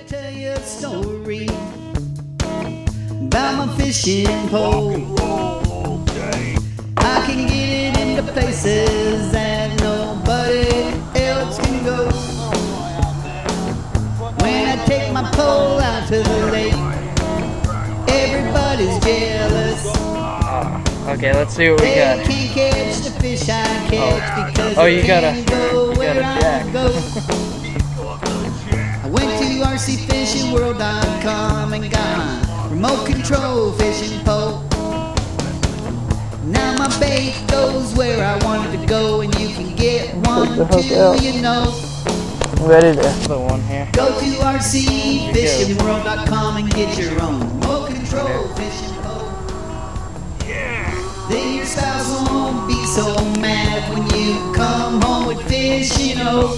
tell you a story about my fishing pole. I can get it into places that nobody else can go. When I take my pole out to the lake, everybody's jealous. Okay, let's see what we got. They can't catch the fish I catch because you they got a can't go where I jack. go. I went to rcfishingworld.com and got my remote control fishing pole. Now my bait goes where I want it to go, and you can get one too, you know. I'm ready to put one here. Go to rcfishingworld.com and get your own remote control fishing pole. Then your spouse won't be so mad when you come home with fish, you know.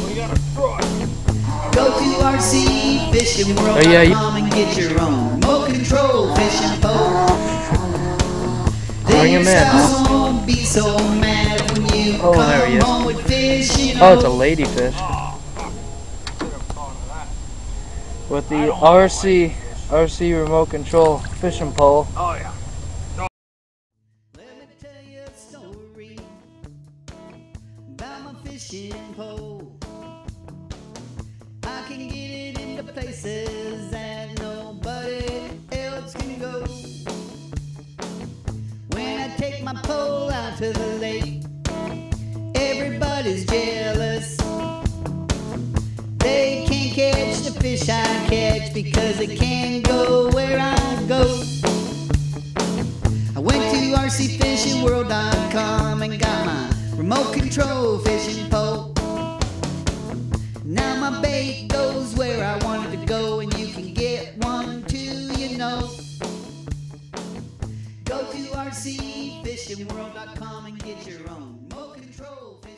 Go to rcfishingworld.com and get your own remote control fishing pole. Then your spouse won't be so mad when you come home with fish, you know. Oh, it's a LadyFish. With the RC remote control fishing pole. Oh yeah. Let me tell you a story about my fishing pole. I can get it into places that nobody else can go. When I take my pole out to the lake, everybody's jealous. They can't catch the fish I catch because they can't go where I go. I went to rcfishingworld.com and got my remote control fishing pole. Now my bait goes where I want it to go, and you can get one too, you know. Go to rcfishingworld.com and get your own remote control fishing pole.